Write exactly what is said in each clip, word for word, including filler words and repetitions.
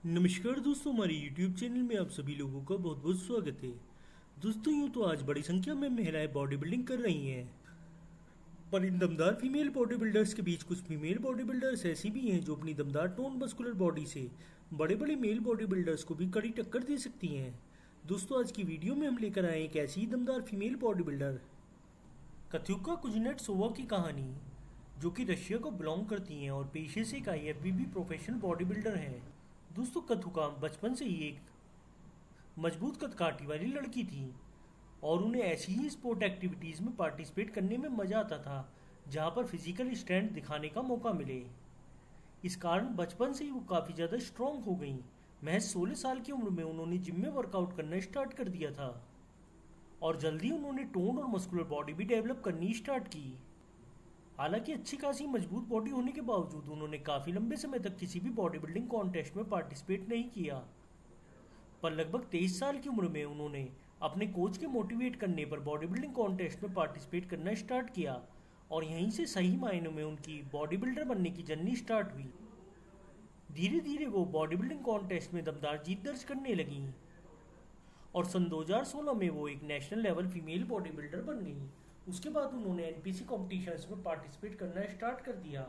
नमस्कार दोस्तों, हमारे YouTube चैनल में आप सभी लोगों का बहुत बहुत स्वागत है। दोस्तों, यूँ तो आज बड़ी संख्या में महिलाएं बॉडी बिल्डिंग कर रही हैं, पर इन दमदार फीमेल बॉडी बिल्डर्स के बीच कुछ फीमेल बॉडी बिल्डर्स ऐसी भी हैं जो अपनी दमदार टोन मस्कुलर बॉडी से बड़े बड़े मेल बॉडी बिल्डर्स को भी कड़ी टक्कर दे सकती हैं। दोस्तों, आज की वीडियो में हम लेकर आए एक ऐसी ही दमदार female body builder Katyuka Kuznetsova की कहानी, जो कि रशिया को बिलोंग करती हैं और पेशे से एक I F B B professional body builder हैं। दोस्तों, कथुका बचपन से ही एक मजबूत कदकाठी वाली लड़की थी और उन्हें ऐसी ही स्पोर्ट एक्टिविटीज़ में पार्टिसिपेट करने में मज़ा आता था जहां पर फिजिकल स्ट्रेंथ दिखाने का मौका मिले। इस कारण बचपन से ही वो काफ़ी ज़्यादा स्ट्रांग हो गई। महज सोलह साल की उम्र में उन्होंने जिम में वर्कआउट करना स्टार्ट कर दिया था और जल्दी उन्होंने टोन और मस्कुलर बॉडी भी डेवलप करनी स्टार्ट की। हालांकि अच्छी खासी मजबूत बॉडी होने के बावजूद उन्होंने काफ़ी लंबे समय तक किसी भी बॉडी बिल्डिंग कॉन्टेस्ट में पार्टिसिपेट नहीं किया, पर लगभग तेईस साल की उम्र में उन्होंने अपने कोच के मोटिवेट करने पर बॉडी बिल्डिंग कॉन्टेस्ट में पार्टिसिपेट करना स्टार्ट किया और यहीं से सही मायनों में उनकी बॉडी बिल्डर बनने की जर्नी स्टार्ट हुई। धीरे धीरे वो बॉडी बिल्डिंग कॉन्टेस्ट में दमदार जीत दर्ज करने लगी और सन दो हज़ार सोलह में वो एक national level female body builder बन गई। उसके बाद उन्होंने एन पी सी कॉम्पिटिशन्स में पार्टिसिपेट करना स्टार्ट कर दिया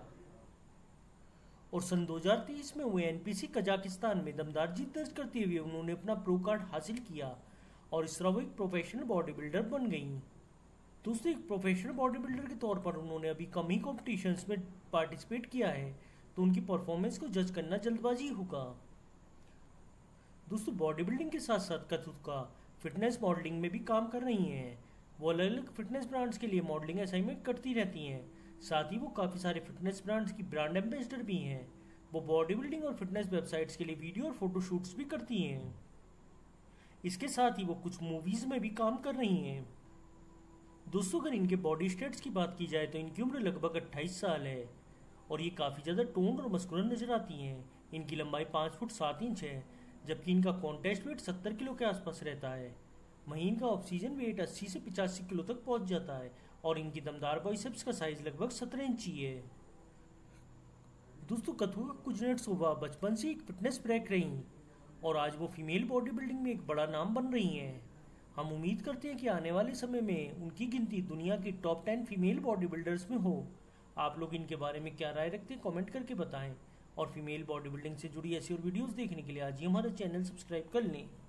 और सन दो हज़ार तेईस में हुए एन पी सी कजाकिस्तान में दमदार जीत दर्ज करते हुए उन्होंने अपना प्रो कार्ड हासिल किया और इस तरह वो एक प्रोफेशनल बॉडी बिल्डर बन गई। दोस्तों, एक प्रोफेशनल बॉडी बिल्डर के तौर पर उन्होंने अभी कम ही कॉम्पिटिशन्स में पार्टिसिपेट किया है, तो उनकी परफॉर्मेंस को जज करना जल्दबाजी होगा। दोस्तों, बॉडी बिल्डिंग के साथ साथ कथुका फिटनेस मॉडलिंग में भी काम कर रही हैं। वो अलग अलग फिटनेस ब्रांड्स के लिए मॉडलिंग असाइनमेंट करती रहती हैं। साथ ही वो काफ़ी सारे फिटनेस ब्रांड्स की ब्रांड एम्बेसडर भी हैं। वो बॉडी बिल्डिंग और फिटनेस वेबसाइट्स के लिए वीडियो और फोटो शूट्स भी करती हैं। इसके साथ ही वो कुछ मूवीज़ में भी काम कर रही हैं। दोस्तों, अगर इनके बॉडी स्टेट्स की बात की जाए तो इनकी उम्र लगभग अट्ठाईस साल है और ये काफ़ी ज़्यादा टोन्ड और मस्कुलर नजर आती हैं। इनकी लंबाई पाँच फुट सात इंच है, जबकि इनका कॉन्टेस्ट वेट सत्तर किलो के आसपास रहता है। वहीं इनका ऑक्सीजन वेट अस्सी से पचासी किलो तक पहुंच जाता है और इनकी दमदार बाइसेप्स का साइज लगभग सत्रह इंची है। दोस्तों, कथुका कुजनेट्सोवा बचपन से एक फिटनेस ब्रेक रही और आज वो फीमेल बॉडी बिल्डिंग में एक बड़ा नाम बन रही हैं। हम उम्मीद करते हैं कि आने वाले समय में उनकी गिनती दुनिया की top ten female body builders में हो। आप लोग इनके बारे में क्या राय रखते हैं, कॉमेंट करके बताएं और फीमेल बॉडी बिल्डिंग से जुड़ी ऐसी और वीडियोज़ देखने के लिए आज ही हमारा चैनल सब्सक्राइब कर लें।